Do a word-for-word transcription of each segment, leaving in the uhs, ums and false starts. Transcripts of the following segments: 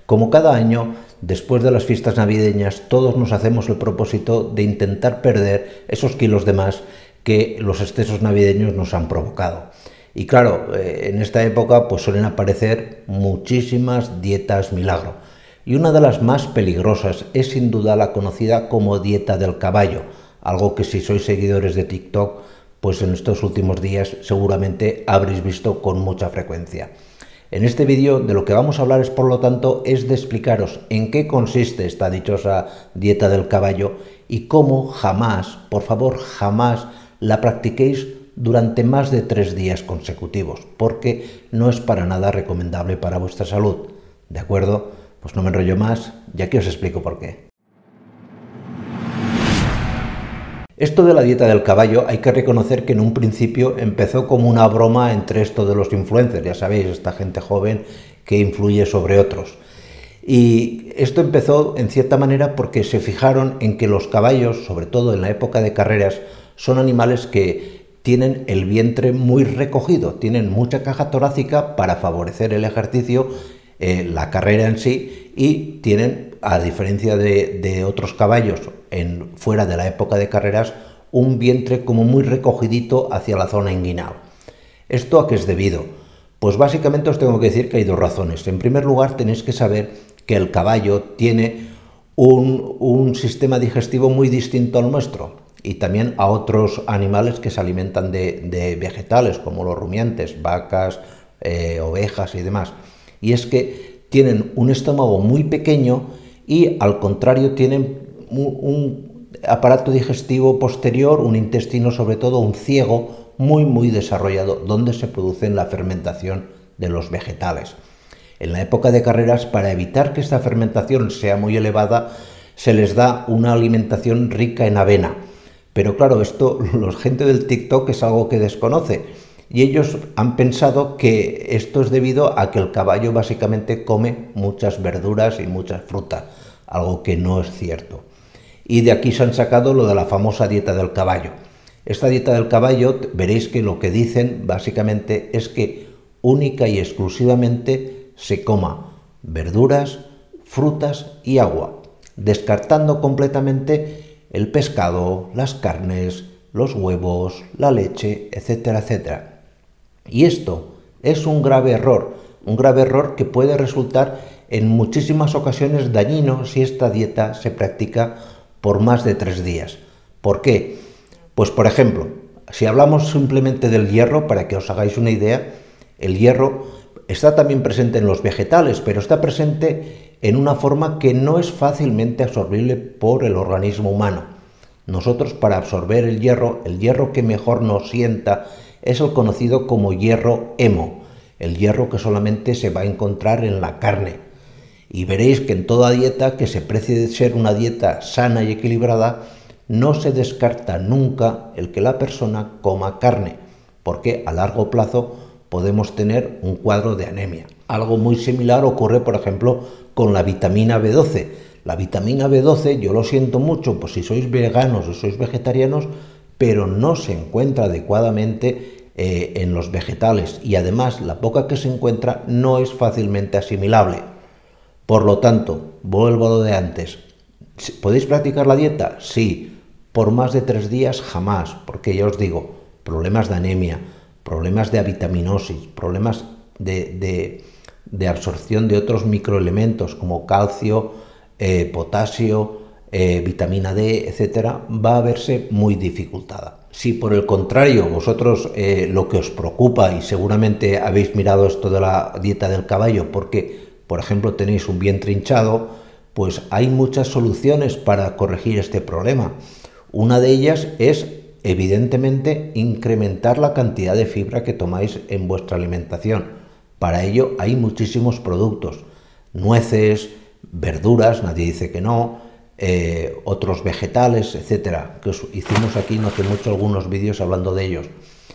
Como cada año, después de las fiestas navideñas, todos nos hacemos el propósito de intentar perder esos kilos de más que los excesos navideños nos han provocado. Y claro, en esta época pues suelen aparecer muchísimas dietas milagro. Y una de las más peligrosas es sin duda la conocida como dieta del caballo, algo que si sois seguidores de TikTok, pues en estos últimos días seguramente habréis visto con mucha frecuencia. En este vídeo de lo que vamos a hablar es, por lo tanto, es de explicaros en qué consiste esta dichosa dieta del caballo y cómo jamás, por favor, jamás la practiquéis durante más de tres días consecutivos, porque no es para nada recomendable para vuestra salud. ¿De acuerdo? Pues no me enrollo más, ya que os explico por qué. Esto de la dieta del caballo hay que reconocer que en un principio empezó como una broma entre esto de los influencers, ya sabéis, esta gente joven que influye sobre otros. Y esto empezó en cierta manera porque se fijaron en que los caballos, sobre todo en la época de carreras, son animales que tienen el vientre muy recogido, tienen mucha caja torácica para favorecer el ejercicio, eh, la carrera en sí, y tienen, a diferencia de, de otros caballos en, fuera de la época de carreras, un vientre como muy recogidito hacia la zona inguinal. ¿Esto a qué es debido? Pues básicamente os tengo que decir que hay dos razones. En primer lugar, tenéis que saber que el caballo tiene un, un sistema digestivo muy distinto al nuestro y también a otros animales que se alimentan de, de vegetales, como los rumiantes, vacas, eh, ovejas y demás. Y es que tienen un estómago muy pequeño y, al contrario, tienen un, un aparato digestivo posterior, un intestino, sobre todo un ciego, muy muy desarrollado, donde se produce la fermentación de los vegetales. En la época de carreras, para evitar que esta fermentación sea muy elevada, se les da una alimentación rica en avena. Pero claro, esto la gente del TikTok es algo que desconoce. Y ellos han pensado que esto es debido a que el caballo básicamente come muchas verduras y muchas frutas, algo que no es cierto. Y de aquí se han sacado lo de la famosa dieta del caballo. Esta dieta del caballo, veréis que lo que dicen básicamente es que única y exclusivamente se coma verduras, frutas y agua, descartando completamente el pescado, las carnes, los huevos, la leche, etcétera, etcétera. Y esto es un grave error, un grave error que puede resultar en muchísimas ocasiones dañino si esta dieta se practica por más de tres días. ¿Por qué? Pues por ejemplo, si hablamos simplemente del hierro, para que os hagáis una idea, el hierro está también presente en los vegetales, pero está presente en una forma que no es fácilmente absorbible por el organismo humano. Nosotros, para absorber el hierro, el hierro que mejor nos sienta es el conocido como hierro hemo, el hierro que solamente se va a encontrar en la carne. Y veréis que en toda dieta que se precie de ser una dieta sana y equilibrada, no se descarta nunca el que la persona coma carne, porque a largo plazo podemos tener un cuadro de anemia. Algo muy similar ocurre, por ejemplo, con la vitamina B doce. La vitamina B doce, yo lo siento mucho, pues si sois veganos o sois vegetarianos, pero no se encuentra adecuadamente eh, en los vegetales y además la poca que se encuentra no es fácilmente asimilable. Por lo tanto, vuelvo a lo de antes. ¿Podéis practicar la dieta? Sí. Por más de tres días jamás, porque ya os digo, problemas de anemia, problemas de avitaminosis, problemas de, de, de absorción de otros microelementos como calcio, eh, potasio, eh, vitamina D, etcétera, va a verse muy dificultada. Si por el contrario vosotros eh, lo que os preocupa, y seguramente habéis mirado esto de la dieta del caballo porque, por ejemplo, tenéis un vientre hinchado, pues hay muchas soluciones para corregir este problema. Una de ellas es, evidentemente, incrementar la cantidad de fibra que tomáis en vuestra alimentación. Para ello hay muchísimos productos, nueces, verduras, nadie dice que no, eh, otros vegetales, etcétera, que os hicimos aquí no hace mucho algunos vídeos hablando de ellos.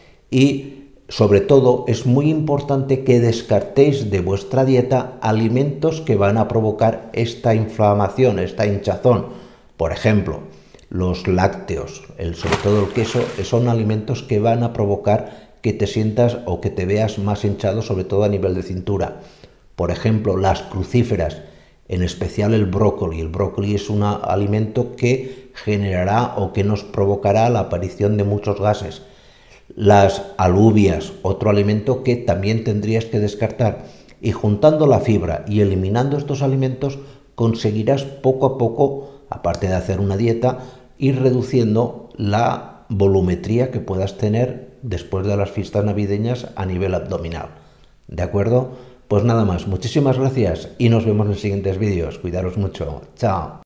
Y sobre todo es muy importante que descartéis de vuestra dieta alimentos que van a provocar esta inflamación, esta hinchazón. Por ejemplo, los lácteos, el, sobre todo el queso, son alimentos que van a provocar que te sientas o que te veas más hinchado, sobre todo a nivel de cintura. Por ejemplo, las crucíferas. en especial el brócoli. El brócoli es un alimento que generará o que nos provocará la aparición de muchos gases. Las alubias, otro alimento que también tendrías que descartar. Y juntando la fibra y eliminando estos alimentos, conseguirás poco a poco, aparte de hacer una dieta, ir reduciendo la volumetría que puedas tener después de las fiestas navideñas a nivel abdominal. ¿De acuerdo? Pues nada más, muchísimas gracias y nos vemos en los siguientes vídeos. Cuidaros mucho. Chao.